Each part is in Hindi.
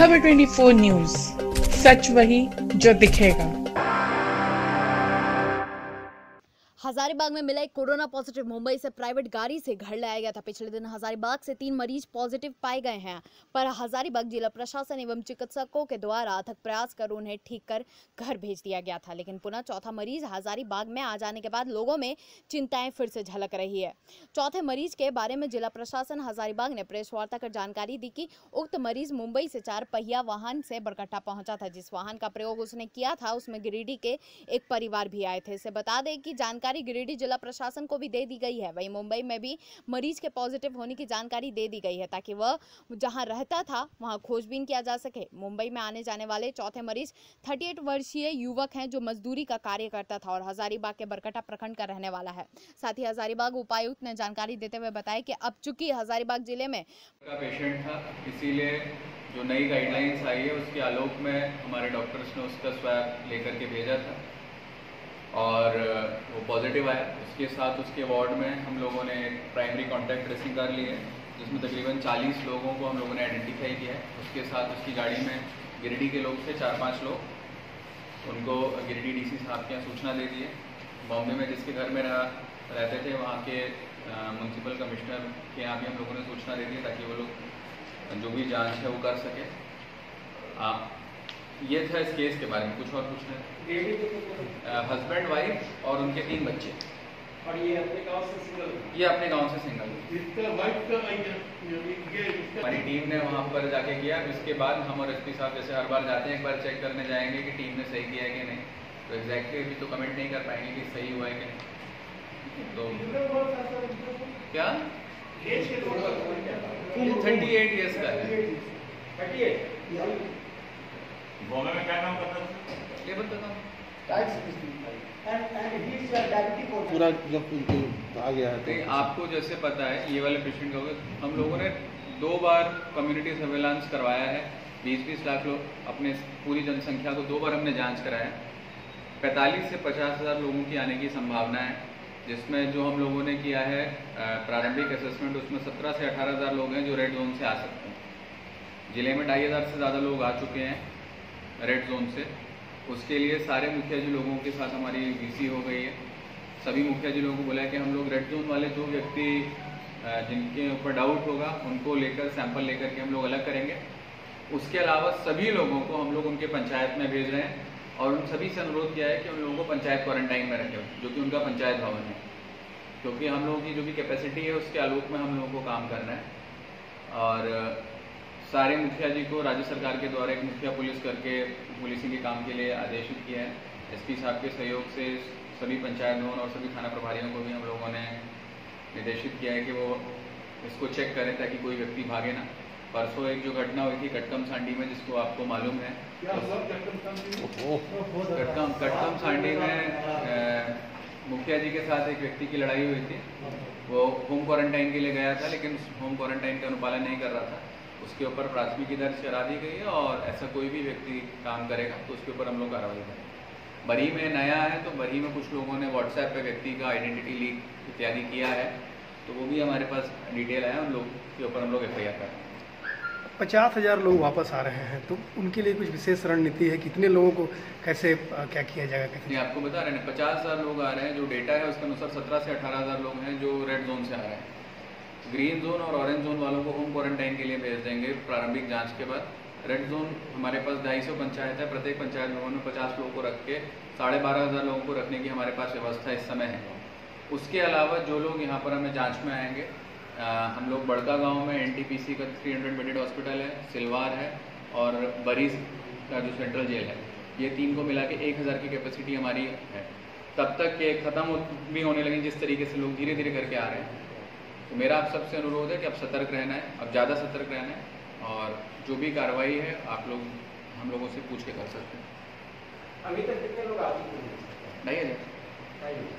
खबर 24 न्यूज, सच वही जो दिखेगा। हजारीबाग में मिला एक कोरोना पॉजिटिव। मुंबई से प्राइवेट गाड़ी से घर लाया गया था। पिछले दिन हजारीबाग से 3 मरीज पॉजिटिव पाए गए हैं, पर हजारीबाग जिला प्रशासन एवं चिकित्सकों के द्वारा अथक प्रयास कर उन्हें ठीक कर घर भेज दिया गया था। लेकिन पुनः चौथा मरीज हजारीबाग में आ जाने के बाद लोगों में चिंताएं फिर से झलक रही है। चौथे मरीज के बारे में जिला प्रशासन हजारीबाग ने प्रेस वार्ता कर जानकारी दी कि उक्त मरीज मुंबई से 4 पहिया वाहन से बरकट्टा पहुंचा था। जिस वाहन का प्रयोग उसने किया था उसमें गिरिडीह के एक परिवार भी आए थे। इसे बता दें कि जानकारी गिरिडीह जिला प्रशासन को भी दे दी गई है। वहीं मुंबई में भी मरीज के पॉजिटिव होने की जानकारी दे दी गई है ताकि वह जहां रहता था वहां खोजबीन किया जा सके। मुंबई में आने जाने वाले चौथे मरीज 38 वर्षीय युवक हैं जो मजदूरी का कार्य करता था और हजारीबाग के बरकट्टा प्रखंड का रहने वाला है। साथ ही हजारीबाग उपायुक्त ने जानकारी देते हुए बताया कि अब चूंकि हजारीबाग जिले में पेशेंट था, इसीलिए जो नई गाइडलाइंस आई है उसके आलोक में हमारे डॉक्टर्स ने उसका स्वैब लेकर के भेजा था और वो पॉजिटिव आया। उसके साथ उसके वार्ड में हम लोगों ने प्राइमरी कॉन्टैक्ट ट्रेसिंग कर ली है, जिसमें तकरीबन 40 लोगों को हम लोगों ने आइडेंटिफाई किया है। उसके साथ उसकी गाड़ी में गिरिडीह के लोग थे 4-5 लोग, उनको गिरिडीह डीसी साहब के यहाँ सूचना दे दी है। बॉम्बे में जिसके घर में रहते थे वहाँ के म्यूनसिपल कमिश्नर के यहाँ भी हम लोगों ने सूचना दे दी है ताकि वो लोग जो भी जांच है वो कर सके। ये था इस केस के बारे में। कुछ और पूछना है? हस्बैंड, वाइफ और उनके 3 बच्चे। और ये अपने गांव से सिंगल? ये अपने गांव से सिंगल। हमारी टीम ने वहाँ पर जाके किया। इसके बाद हम और एसपी साहब जैसे हर बार जाते हैं एक बार चेक करने जाएंगे कि टीम ने सही किया है कि नहीं। तो एग्जैक्टली अभी तो कमेंट नहीं कर पाएंगे कि सही हुआ है कि नहीं। तो क्या 38 ईयर्स का है। बॉम्बे में क्या नाम करता है? ये बताता हूँ। पूरा आ गया है। नहीं, आपको जैसे पता है ये वाले पेशेंट का हम लोगों ने 2 बार कम्युनिटी सर्वेलांस करवाया है। 20-20 लाख लोग अपने पूरी जनसंख्या को 2 बार हमने जांच कराया। 45 से 50 हज़ार लोगों की आने की संभावना है, जिसमें जो हम लोगों ने किया है प्रारंभिक असेसमेंट, उसमें 17 से 18 हज़ार लोग हैं जो रेड जोन से आ सकते हैं। जिले में 2,500 से ज़्यादा लोग आ चुके हैं रेड जोन से। उसके लिए सारे मुखिया जी लोगों के साथ हमारी वीसी हो गई है। सभी मुखिया जी लोगों को बोला है कि हम लोग रेड जोन वाले जो व्यक्ति जिनके ऊपर डाउट होगा उनको लेकर सैंपल लेकर के हम लोग अलग करेंगे। उसके अलावा सभी लोगों को हम लोग उनके पंचायत में भेज रहे हैं और उन सभी से अनुरोध किया है कि उन लोगों को पंचायत क्वारंटाइन में रखें, जो कि उनका पंचायत भवन है, क्योंकि हम लोगों की जो भी कैपेसिटी है उसके आलोक में हम लोगों को काम करना है। और सारे मुखिया जी को राज्य सरकार के द्वारा एक मुखिया पुलिस करके पुलिसिंग के काम के लिए आदेशित किया है। एसपी साहब के सहयोग से सभी पंचायत भवन और सभी थाना प्रभारियों को भी हम लोगों ने निर्देशित किया है कि वो इसको चेक करें ताकि कोई व्यक्ति भागे ना। परसों एक जो घटना हुई थी कटकम सांडी में, जिसको आपको मालूम है, कटकम सांडी में मुखिया जी के साथ एक व्यक्ति की लड़ाई हुई थी। वो होम क्वारंटाइन के लिए गया था, लेकिन होम क्वारंटाइन का अनुपालन नहीं कर रहा था। उसके ऊपर प्राथमिकी दर्ज करा दी गई है और ऐसा कोई भी व्यक्ति काम करेगा तो उसके ऊपर हम लोग कार्रवाई करेंगे। बरी में नया है तो बरी में कुछ लोगों ने व्हाट्सएप पे व्यक्ति का आइडेंटिटी लीक इत्यादि किया है, तो वो भी हमारे पास डिटेल आया, उन लोग के ऊपर हम लोग FIR कर रहे हैं। 50,000 लोग वापस आ रहे हैं, तो उनके लिए कुछ विशेष रणनीति है? कितने लोगों को कैसे क्या किया जाएगा? कैसे? नहीं, आपको बता रहे हैं 50,000 लोग आ रहे हैं। जो डेटा है उसके अनुसार 17 से 18 हज़ार लोग हैं जो रेड जोन से आ रहे हैं। ग्रीन जोन और ऑरेंज जोन वालों को होम क्वारंटाइन के लिए भेज देंगे प्रारंभिक जांच के बाद। रेड जोन हमारे पास 250 पंचायत है, प्रत्येक पंचायत भवन में 50 लोगों को रख के 12,500 लोगों को रखने की हमारे पास व्यवस्था इस समय है। उसके अलावा जो लोग यहाँ पर हमें जांच में आएंगे, हम लोग बड़का गांव में NTPC का 300 बेडेड हॉस्पिटल है, सिलवार है और बरीज का जो सेंट्रल जेल है, ये 3 को मिला के 1,000 की कैपेसिटी हमारी है। तब तक ये ख़त्म भी होने लगी जिस तरीके से लोग धीरे धीरे करके आ रहे हैं। तो मेरा आप सबसे अनुरोध है कि अब सतर्क रहना है, अब ज़्यादा सतर्क रहना है और जो भी कार्रवाई है आप लोग हम लोगों से पूछ के कर सकते हैं। अभी तक कितने लोग आ चुके हैं? 2,500।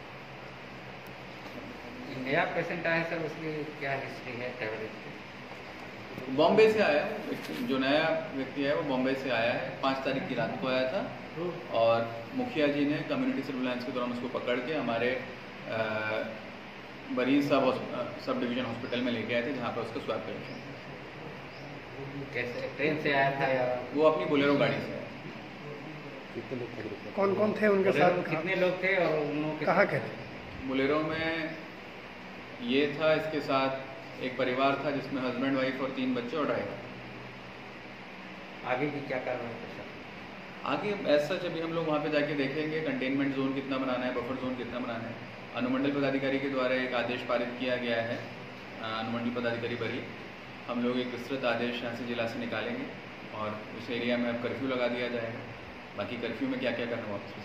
नया पेशेंट आया सर, उसकी क्या हिस्ट्री है, ट्रैवल हिस्ट्री? बॉम्बे से आया, जो नया व्यक्ति है वो बॉम्बे से आया है। 5 तारीख की रात को आया था और मुखिया जी ने कम्युनिटी सर्विलांस के दौरान उसको पकड़ के हमारे बरीज सब डिवीज़न हॉस्पिटल में लेके आए थे, जहाँ पर उसका स्वैब कलेक्शन। कैसे ट्रेन से आया था या वो अपनी बोलेरो गाड़ी से आया। कौन कौन थे उनके साथ? कितने लोग थे और उन लोगों के कहाँ के थे? बोलेरो में ये था, इसके साथ एक परिवार था जिसमें हस्बैंड वाइफ और 3 बच्चे और ड्राइवर। आगे की क्या कार्रवाई कर सकते? आगे ऐसा जब हम लोग वहाँ पे जाके देखेंगे कंटेनमेंट जोन कितना बनाना है, बफर जोन कितना बनाना है। अनुमंडल पदाधिकारी के द्वारा एक आदेश पारित किया गया है, अनुमंडल पदाधिकारी बरी। हम लोग एक विस्तृत आदेश यहाँ से जिला से निकालेंगे और उस एरिया में अब कर्फ्यू लगा दिया जाएगा। बाकी कर्फ्यू में क्या क्या करना है वापस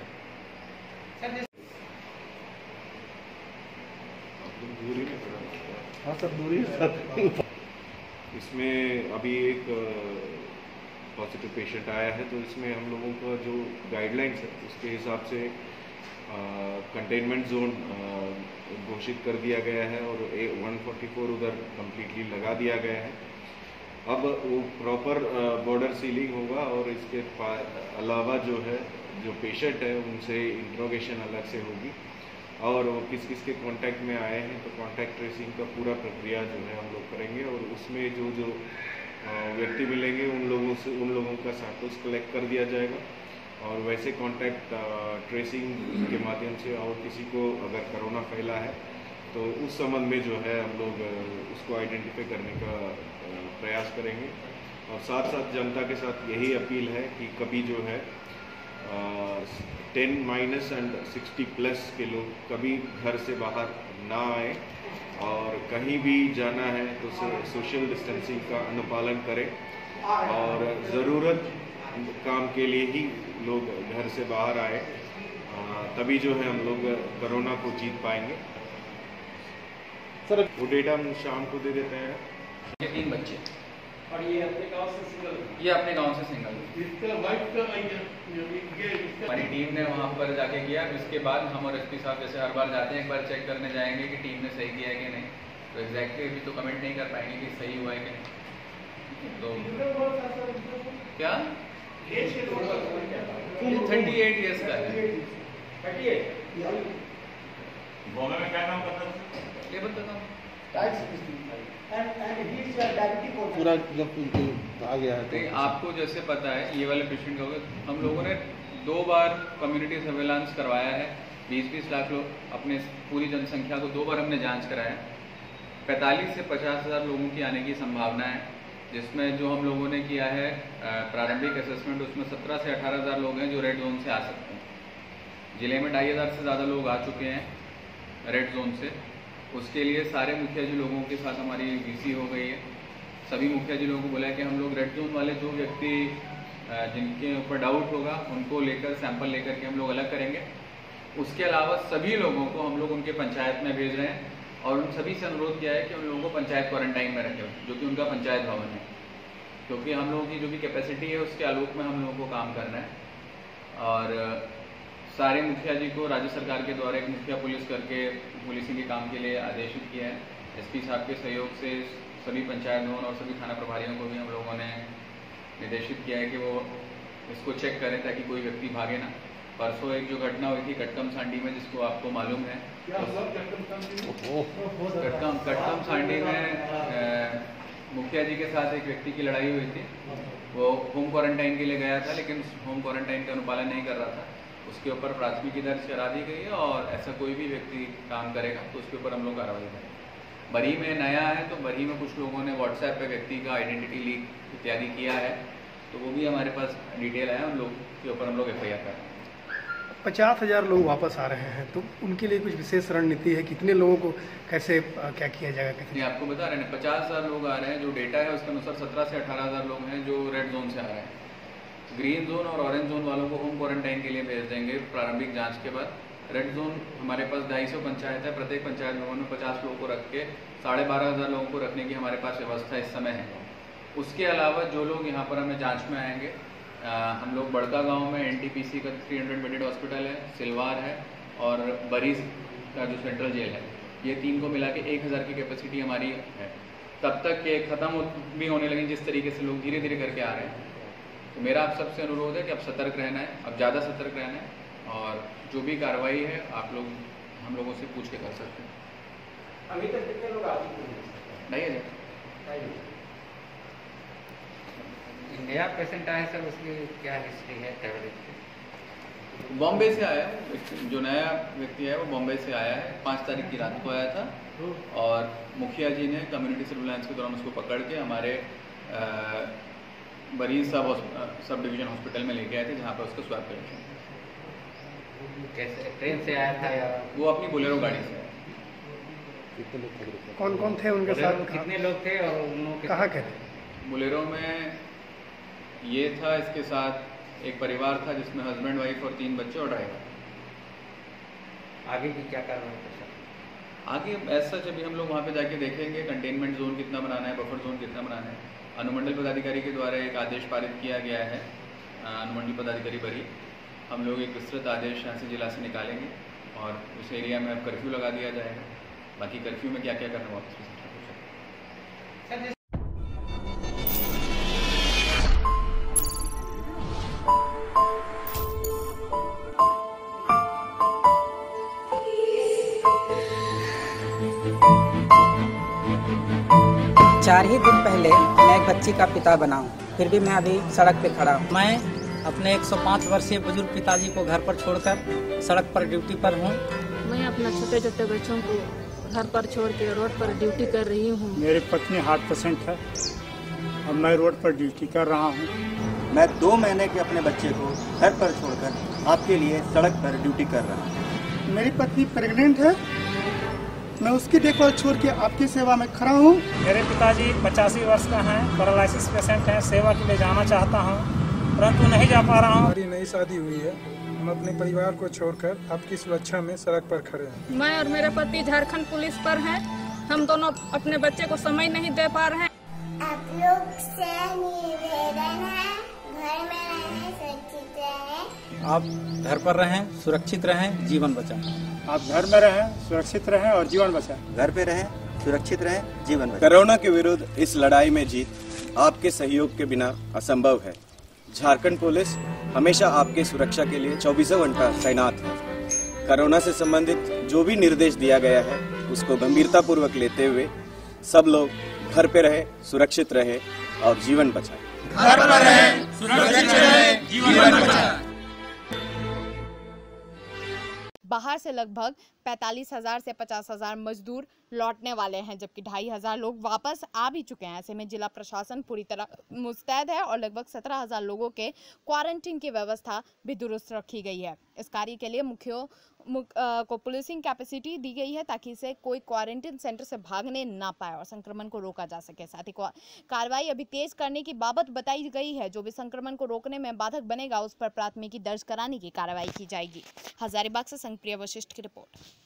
हाँ सर, दूरी इसमें अभी एक पॉजिटिव पेशेंट आया है, तो इसमें हम लोगों का जो गाइडलाइंस है उसके हिसाब से कंटेनमेंट जोन घोषित कर दिया गया है और 144 उधर कम्प्लीटली लगा दिया गया है। अब वो प्रॉपर बॉर्डर सीलिंग होगा और इसके अलावा जो है जो पेशेंट है उनसे इंट्रोगेशन अलग से होगी और वो किस किस के कांटेक्ट में आए हैं तो कांटेक्ट ट्रेसिंग का पूरा प्रक्रिया जो है हम लोग करेंगे और उसमें जो जो व्यक्ति मिलेंगे उन लोगों का सैंपल्स कलेक्ट कर दिया जाएगा और वैसे कांटेक्ट ट्रेसिंग के माध्यम से और किसी को अगर कोरोना फैला है तो उस संबंध में जो है हम लोग उसको आइडेंटिफाई करने का प्रयास करेंगे। और साथ साथ जनता के साथ यही अपील है कि कभी जो है 10- एंड 60+ के लोग कभी घर से बाहर ना आए और कहीं भी जाना है तो सोशल डिस्टेंसिंग का अनुपालन करें और ज़रूरत काम के लिए ही लोग घर से बाहर आए, तभी जो है हम लोग कोरोना को जीत पाएंगे। सर वो डेटा हम शाम को दे देते हैं। ये 3 बच्चे और ये अपने गांव से सिंगल? ये अपने गांव से सिंगल। हमारी टीम ने वहाँ पर जाके किया, इसके बाद हम और एसपी साहब जैसे हर बार जाते हैं एक बार चेक करने जाएंगे कि टीम ने सही किया है कि नहीं। तो एग्जैक्टली अभी तो कमेंट नहीं कर पाएंगे कि सही हुआ है कि नहीं। तो क्या 38 ईयर्स का है। बॉम्बे में क्या नाम करता है? ये बताता हूँ पूरा जब आ गया है नहीं, आपको जैसे पता है ये वाले पेशेंट का हम लोगों ने 2 बार कम्युनिटी सर्वेलांस करवाया है। 20-20 लाख लोग अपने पूरी जनसंख्या को 2 बार हमने जांच कराया। 45 से 50 हज़ार लोगों की आने की संभावना है, जिसमें जो हम लोगों ने किया है प्रारंभिक असेसमेंट उसमें 17 से 18 हज़ार लोग हैं जो रेड जोन से आ सकते हैं। जिले में 2,500 से ज़्यादा लोग आ चुके हैं रेड जोन से। उसके लिए सारे मुखिया जी लोगों के साथ हमारी वीसी हो गई है। सभी मुखिया जी लोगों को बोला है कि हम लोग रेड जोन वाले जो व्यक्ति जिनके ऊपर डाउट होगा उनको लेकर सैंपल लेकर के हम लोग अलग करेंगे। उसके अलावा सभी लोगों को हम लोग उनके पंचायत में भेज रहे हैं और उन सभी से अनुरोध किया है कि उन लोगों को पंचायत क्वारंटाइन में रखें, जो कि उनका पंचायत भवन है, क्योंकि हम लोगों की जो भी कैपेसिटी है उसके आलोक में हम लोगों को काम करना है। और सारे मुखिया जी को राज्य सरकार के द्वारा एक मुखिया पुलिस करके पुलिसिंग के काम के लिए आदेशित किया है। एसपी साहब के सहयोग से सभी पंचायत भवन और सभी थाना प्रभारियों को भी हम लोगों ने निर्देशित किया है कि वो इसको चेक करें ताकि कोई व्यक्ति भागे ना। परसों एक जो घटना हुई थी कटकम सांडी में, जिसको आपको मालूम है, कटकम सांडी में मुखिया जी के साथ एक व्यक्ति की लड़ाई हुई थी। वो होम क्वारंटाइन के लिए गया था लेकिन होम क्वारंटाइन का अनुपालन नहीं कर रहा था। उसके ऊपर प्राथमिकी दर्ज करा दी गई है और ऐसा कोई भी व्यक्ति काम करेगा तो उसके ऊपर हम लोग कार्रवाई करेंगे। बरी में नया है तो बरी में कुछ लोगों ने व्हाट्सएप पे व्यक्ति का आइडेंटिटी लीक इत्यादि किया है, तो वो भी हमारे पास डिटेल है, उन लोग के ऊपर हम लोग FIR कर रहे हैं। 50,000 लोग वापस आ रहे हैं, तो उनके लिए कुछ विशेष रणनीति है? कितने लोगों को कैसे क्या किया जाएगा? कैसे नहीं, आपको बता रहे हैं 50,000 लोग आ रहे हैं। जो डेटा है उसके अनुसार 17 से 18,000 लोग हैं जो रेड जोन से आ रहे हैं। ग्रीन जोन और ऑरेंज जोन वालों को होम क्वारंटाइन के लिए भेज देंगे प्रारंभिक जांच के बाद। रेड जोन हमारे पास 250 पंचायत है, प्रत्येक पंचायत भवन में 50 लोगों को रख के 12,500 लोगों को रखने की हमारे पास व्यवस्था इस समय है। उसके अलावा जो लोग यहाँ पर हमें जांच में आएंगे, हम लोग बड़का गांव में NTPC का 300 बेडेड हॉस्पिटल है, सिलवार है और बरीज का जो सेंट्रल जेल है, ये 3 को मिला के 1,000 की कैपेसिटी हमारी है। तब तक के ख़त्म भी होने लगे जिस तरीके से लोग धीरे धीरे करके आ रहे हैं। तो मेरा आप सबसे अनुरोध है कि अब सतर्क रहना है, अब ज़्यादा सतर्क रहना है और जो भी कार्रवाई है आप लोग हम लोगों से पूछ के कर सकते हैं। अभी तक कितने लोग आ चुके हैं? 2,500। नया पेशेंट आया सर, उसकी क्या हिस्ट्री है, ट्रैवल हिस्ट्री? बॉम्बे से आया है, जो नया व्यक्ति है वो बॉम्बे से आया है। 5 तारीख की रात को आया था और मुखिया जी ने कम्युनिटी सर्विलांस के दौरान उसको पकड़ के हमारे बरीज सब डिवीजन हॉस्पिटल में लेके आए थे, जहाँ पर उसका स्वैब कलेक्शन। कैसे, ट्रेन से आया था या? वो अपनी बोलेरो गाड़ी से आया। कौन कौन थे उनके साथ? कितने लोग थे और उन लोगों के कहाँ के थे? बोलेरो में ये था, इसके साथ एक परिवार था जिसमें हस्बैंड वाइफ और 3 बच्चे और ड्राइवर। आगे की क्या कार्रवाई कर सकते? आगे ऐसा जब भी हम लोग वहाँ पे जाके देखेंगे कंटेनमेंट जोन कितना बनाना है, बफर जोन कितना बनाना है। अनुमंडल पदाधिकारी के द्वारा एक आदेश पारित किया गया है, अनुमंडल पदाधिकारी बरी। हम लोग एक विस्तृत आदेश यहाँ से जिला से निकालेंगे और उस एरिया में अब कर्फ्यू लगा दिया जाएगा। बाकी कर्फ्यू में क्या क्या करना है वो आपसे पूछ सकते हैं। चार ही दिन पहले मैं एक बच्ची का पिता बना हूँ, फिर भी मैं अभी सड़क पे खड़ा हूँ। मैं अपने 105 वर्षीय बुजुर्ग पिताजी को घर पर छोड़कर सड़क पर ड्यूटी पर हूँ। मैं अपना छोटे छोटे बच्चों को घर पर छोड़ के रोड पर ड्यूटी कर रही हूँ। मेरी पत्नी हार्ट पेशेंट है और मैं रोड पर ड्यूटी कर रहा हूँ। मैं 2 महीने के अपने बच्चे को घर पर छोड़कर आपके लिए सड़क पर ड्यूटी कर रहा हूँ। मेरी पत्नी प्रेग्नेंट है, मैं उसकी देखभाल छोड़ के आपकी सेवा में खड़ा हूँ। मेरे पिताजी 85 वर्ष का हैं, पैरालिसिस पेशेंट हैं। सेवा के लिए जाना चाहता हूँ परंतु नहीं जा पा रहा हूँ। हमारी नई शादी हुई है, हम अपने परिवार को छोड़कर आपकी सुरक्षा में सड़क पर खड़े हैं। मैं और मेरे पति झारखंड पुलिस पर हैं, हम दोनों अपने बच्चे को समय नहीं दे पा रहे हैं। आप लोग से निवेदन है, घर में रहें, सुरक्षित रहें। आप घर पर रहें, सुरक्षित रहें, जीवन बचाएं। आप घर में रहें, सुरक्षित रहें और जीवन बचाएं। घर पे रहें, सुरक्षित रहें, जीवन बचाएं। कोरोना के विरुद्ध इस लड़ाई में जीत आपके सहयोग के बिना असंभव है। झारखंड पुलिस हमेशा आपके सुरक्षा के लिए 24 घंटा तैनात है। कोरोना से संबंधित जो भी निर्देश दिया गया है उसको गंभीरता पूर्वक लेते हुए सब लोग घर पे रहे, सुरक्षित रहे और जीवन बचाएं। घर पर रहे, सुरक्षित रहे, जीवन बचाएं। बाहर से लगभग 45,000 से 50,000 मजदूर लौटने वाले हैं, जबकि 2,500 लोग वापस आ भी चुके हैं। ऐसे में जिला प्रशासन पूरी तरह मुस्तैद है और लगभग 17,000 लोगों के क्वारंटीन की व्यवस्था भी दुरुस्त रखी गई है। इस कार्य के लिए मुखियों को पुलिसिंग कैपेसिटी दी गई है ताकि इसे कोई क्वारंटीन सेंटर से भागने ना पाए और संक्रमण को रोका जा सके। साथ ही कार्रवाई अभी तेज करने की बाबत बताई गई है। जो भी संक्रमण को रोकने में बाधक बनेगा उस पर प्राथमिकी दर्ज कराने की कार्रवाई की जाएगी। हजारीबाग से संघप्रिया वशिष्ठ की रिपोर्ट।